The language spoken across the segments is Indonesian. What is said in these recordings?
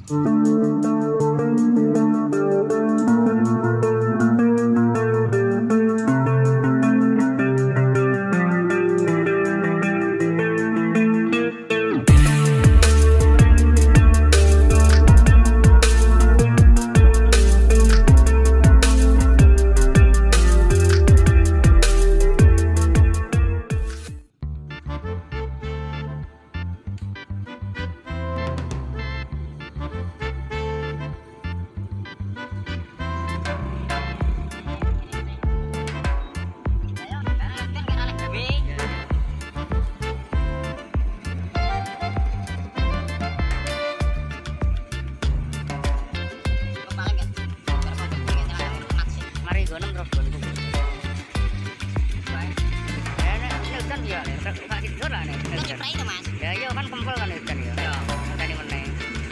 Ya kan kempel kan ikan ya. Ya, tadi meneh.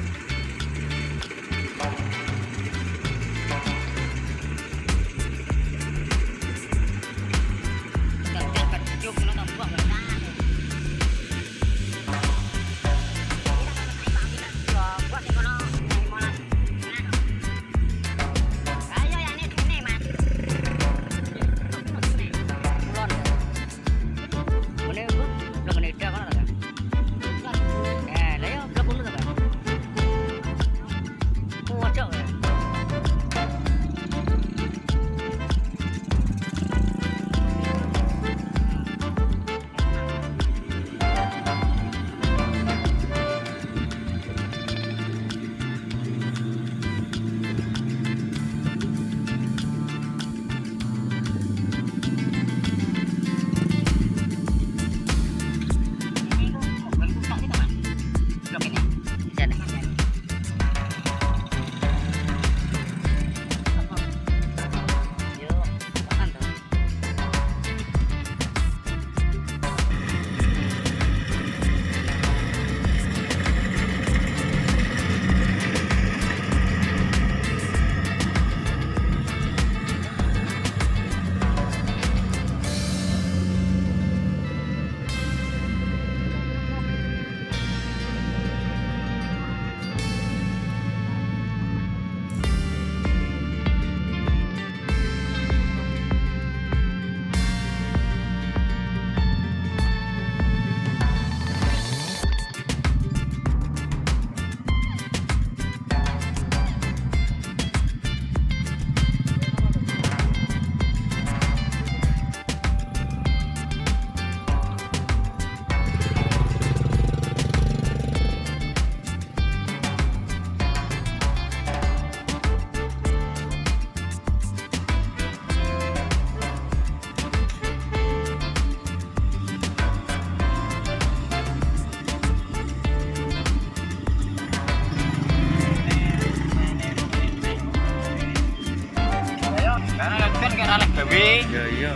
Iya iya.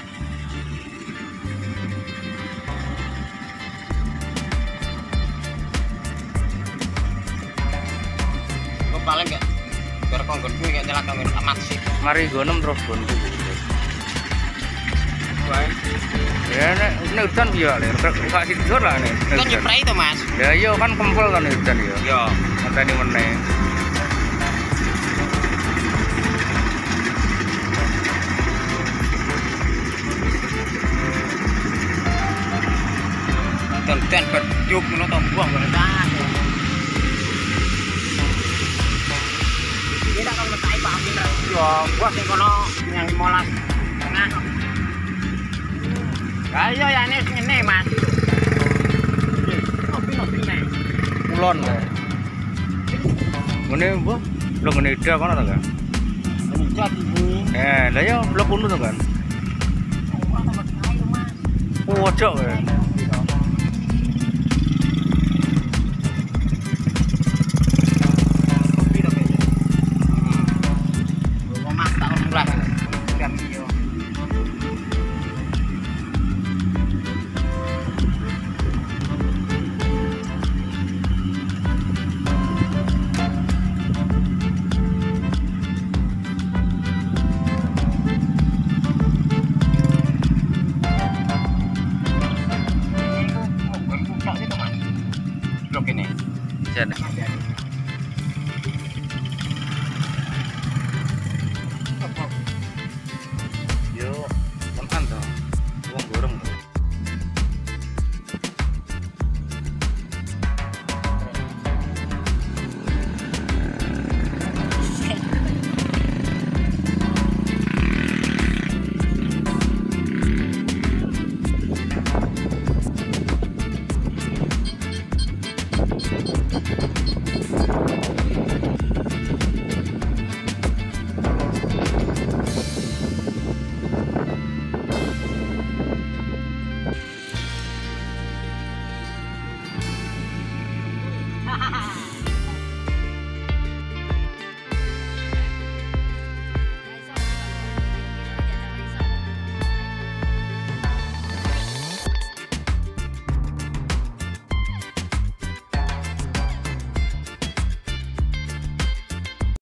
Kok paling gak biar konggon kuwi gak celaka ngene amat sih. Mari gonem terus gon. Wae. Ya nek udan piye lek gak tidur lah nek. Kan nyeprai to, Mas. Ya iya kan kempel kan udan ya. Yo. Ngenteni meneh. Ten berjuk ngono to buang ngono ta. Iki tak kalau metai Pak Amin ra. Yo, gua sing kono yang 15 tengah. Ayo ya ini ngene, Mas. Ngopi nek. Kulon ya. Ngene mbah, lho ngene ida kono to kan. Mencat iki. Lah ya blok kono to kan. Ora tambah kae, Mas. Pojok ya.